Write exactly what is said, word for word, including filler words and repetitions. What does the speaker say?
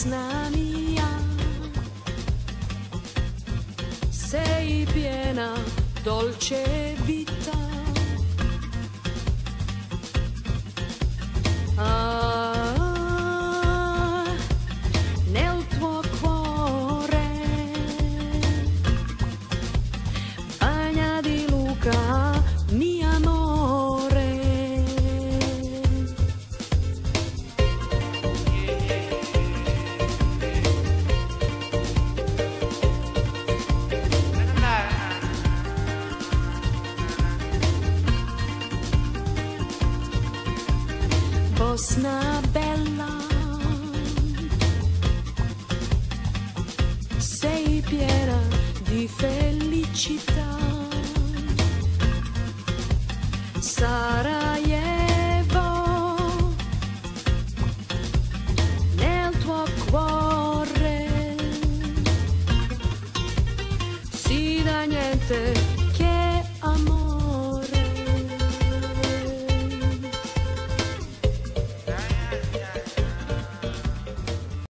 Bosna mia, sei piena, dolce vita. Ah, nel tuo cuore, bagna di Luca, mio amore. Bosna bella, sei piena di felicità. Sarajevo, nel tuo cuore, sì da niente